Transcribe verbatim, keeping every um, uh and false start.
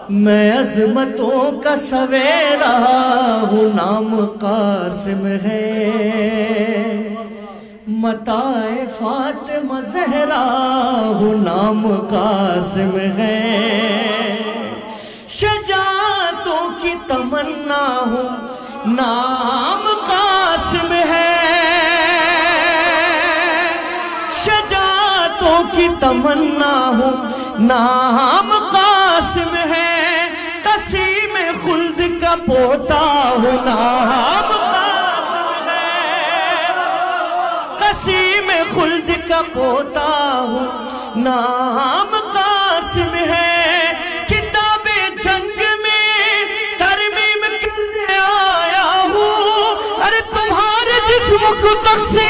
मैं अज़मतों का सवेरा हूँ, नाम कासिम है। मताए फातिमा ज़हरा हूँ, नाम कासिम है। शजाअतों की तमन्ना हूँ, नाम कासिम है। शजाअतों की तमन्ना हूँ, नाम कासिम है। कसीम खुल्द का पोता हूँ, नाम कासिम है। कसीम खुल्द का पोता हूँ, नाम कासिम है। किताबे जंग में तरमीम करने आया हूँ, अरे तुम्हारे जिस्म को तक़सीम